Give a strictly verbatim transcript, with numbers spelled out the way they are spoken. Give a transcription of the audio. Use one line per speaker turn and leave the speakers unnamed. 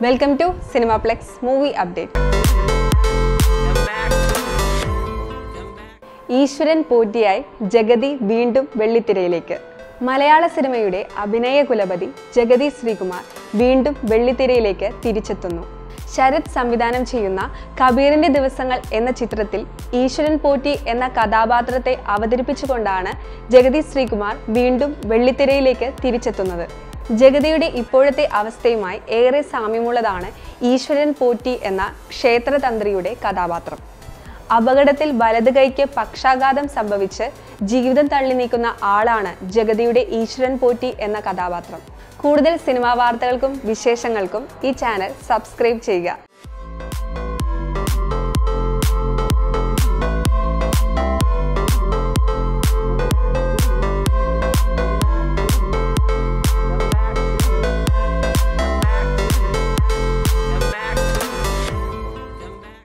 Welcome to Cinema PLEX Movie Update. Eeswaran Potty Jagathy വീണ്ടും വെള്ളിത്തിരയിലേക്ക്. മലയാള സിനിമയുടെ അഭിനയ കുലപതി ജഗതി ശ്രീകുമാർ വീണ്ടും വെള്ളിത്തിരയിലേക്ക് തിരിച്ചെത്തുന്നു. ശരത് സംവിധാനം ചെയ്യുന്ന കബീറിന്റെ ദിവസങ്ങൾ എന്ന ചിത്രത്തിൽ ഈശ്വരൻ പോറ്റി എന്ന കഥാപാത്രത്തെ അവതരിപ്പിച്ചുകൊണ്ടാണ് ജഗതി ശ്രീകുമാർ വീണ്ടും വെള്ളിത്തിരയിലേക്ക് തിരിച്ചെത്തുന്നത്. ജഗതിയുടെ ഇപ്പോഴത്തെ അവസ്ഥയുമായി ഏറെ സാമ്യമുള്ളതാണ് ഈശ്വരൻ പോറ്റി എന്ന ക്ഷേത്രതന്ത്രിയുടെ കഥാപാത്രം. അപകടത്തിൽ വലത് കൈക്ക് പക്ഷാഘാതം സംഭവിച്ച് ജീവിതം തള്ളി നീക്കുന്ന ആളാണ് ജഗതിയുടെ ഈശ്വരൻ പോറ്റി എന്ന കഥാപാത്രം. കൂടുതൽ സിനിമാ വാർത്തകൾക്കും വിശേഷങ്ങൾക്കും ഈ ചാനൽ സബ്സ്ക്രൈബ് ചെയ്യുക.